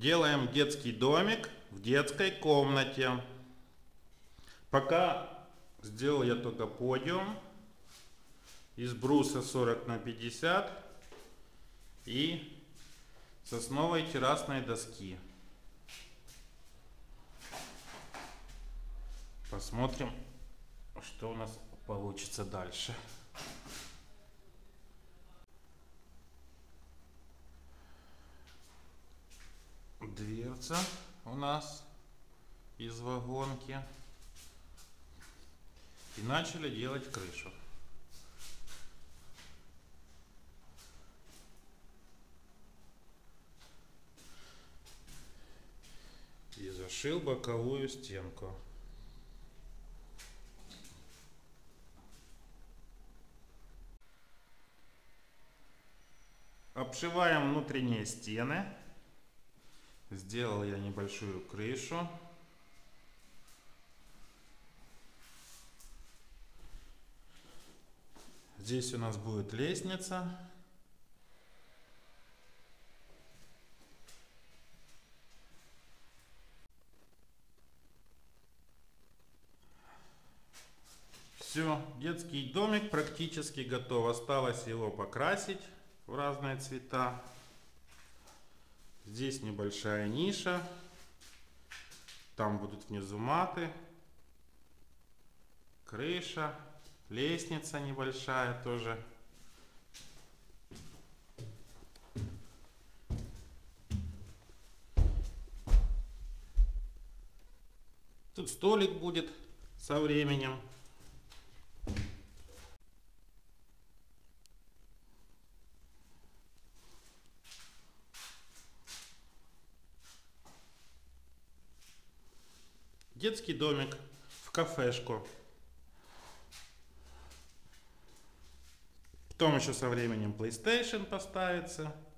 Делаем детский домик в детской комнате. Пока сделал я только подиум из бруса 40 на 50 и сосновой террасной доски. Посмотрим, что у нас получится дальше. Дверца у нас из вагонки. И начали делать крышу. И зашил боковую стенку. Обшиваем внутренние стены. Сделал я небольшую крышу. Здесь у нас будет лестница. Все, детский домик практически готов. Осталось его покрасить в разные цвета. Здесь небольшая ниша. Там будут внизу маты. Крыша. Лестница небольшая тоже. Тут столик будет со временем. Детский домик в кафешку. Потом еще со временем PlayStation поставится.